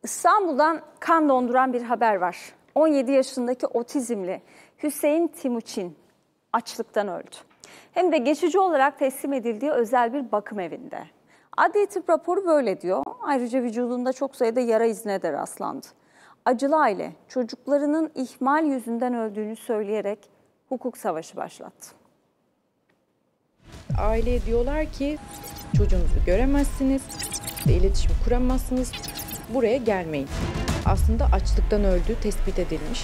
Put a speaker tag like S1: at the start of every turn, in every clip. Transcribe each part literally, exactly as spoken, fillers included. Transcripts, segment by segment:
S1: İstanbul'dan kan donduran bir haber var. on yedi yaşındaki otizmli Hüseyin Timuçin açlıktan öldü. Hem de geçici olarak teslim edildiği özel bir bakım evinde. Adli tıp raporu böyle diyor. Ayrıca vücudunda çok sayıda yara izine de rastlandı. Acılı aile çocuklarının ihmal yüzünden öldüğünü söyleyerek hukuk savaşı başlattı.
S2: Aileye diyorlar ki çocuğunuzu göremezsiniz, iletişim kuramazsınız, buraya gelmeyin. Aslında açlıktan öldüğü tespit edilmiş.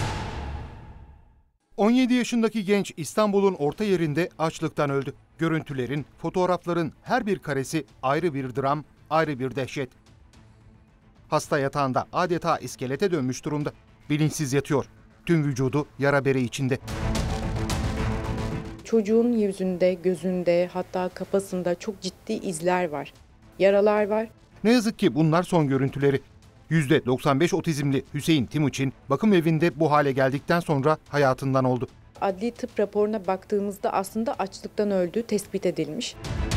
S3: on yedi yaşındaki genç İstanbul'un orta yerinde açlıktan öldü. Görüntülerin, fotoğrafların her bir karesi ayrı bir dram, ayrı bir dehşet. Hasta yatağında adeta iskelete dönmüş durumda. Bilinçsiz yatıyor. Tüm vücudu yara bere içinde.
S2: Çocuğun yüzünde, gözünde, hatta kafasında çok ciddi izler var. Yaralar var.
S3: Ne yazık ki bunlar son görüntüleri. yüzde doksan beş otizmli Hüseyin Timuçin bakım evinde bu hale geldikten sonra hayatından oldu.
S2: Adli tıp raporuna baktığımızda aslında açlıktan öldüğü tespit edilmiş.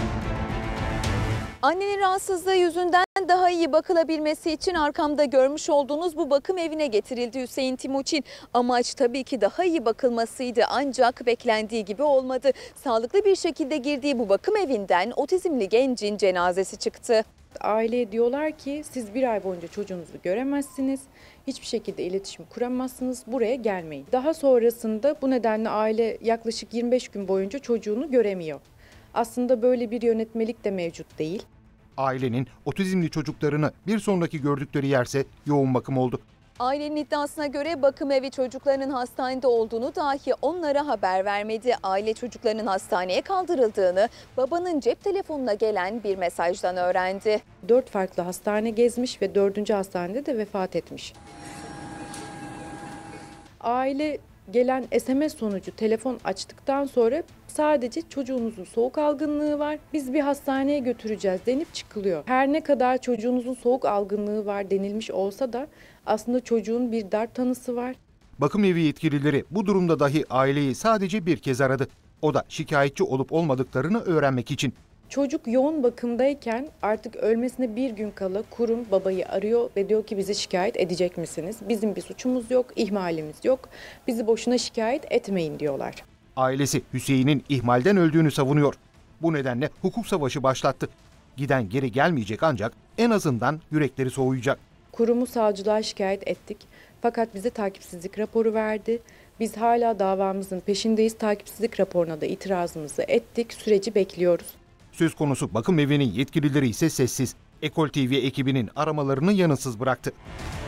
S4: Annenin rahatsızlığı yüzünden daha iyi bakılabilmesi için arkamda görmüş olduğunuz bu bakım evine getirildi Hüseyin Timuçin. Amaç tabii ki daha iyi bakılmasıydı ancak beklendiği gibi olmadı. Sağlıklı bir şekilde girdiği bu bakım evinden otizmli gencin cenazesi çıktı.
S2: Aileye diyorlar ki siz bir ay boyunca çocuğunuzu göremezsiniz, hiçbir şekilde iletişim kuramazsınız, buraya gelmeyin. Daha sonrasında bu nedenle aile yaklaşık yirmi beş gün boyunca çocuğunu göremiyor. Aslında böyle bir yönetmelik de mevcut değil.
S3: Ailenin otizmli çocuklarını bir sonraki gördükleri yerse yoğun bakım oldu.
S4: Ailenin iddiasına göre bakım evi çocuklarının hastanede olduğunu dahi onlara haber vermedi. Aile çocuklarının hastaneye kaldırıldığını babanın cep telefonuna gelen bir mesajdan öğrendi.
S2: Dört farklı hastane gezmiş ve dördüncü hastanede de vefat etmiş. Aile gelen S M S sonucu telefon açtıktan sonra sadece çocuğunuzun soğuk algınlığı var, biz bir hastaneye götüreceğiz denip çıkılıyor. Her ne kadar çocuğunuzun soğuk algınlığı var denilmiş olsa da aslında çocuğun bir darp tanısı var.
S3: Bakım evi yetkilileri bu durumda dahi aileyi sadece bir kez aradı. O da şikayetçi olup olmadıklarını öğrenmek için.
S2: Çocuk yoğun bakımdayken artık ölmesine bir gün kala kurum babayı arıyor ve diyor ki bizi şikayet edecek misiniz? Bizim bir suçumuz yok, ihmalimiz yok. Bizi boşuna şikayet etmeyin diyorlar.
S3: Ailesi Hüseyin'in ihmalden öldüğünü savunuyor. Bu nedenle hukuk savaşı başlattı. Giden geri gelmeyecek ancak en azından yürekleri soğuyacak.
S2: Kurumu savcılığa şikayet ettik fakat bize takipsizlik raporu verdi. Biz hala davamızın peşindeyiz. Takipsizlik raporuna da itirazımızı ettik. Süreci bekliyoruz.
S3: Söz konusu bakım evinin yetkilileri ise sessiz. Ekol T V ekibinin aramalarını yanıtsız bıraktı.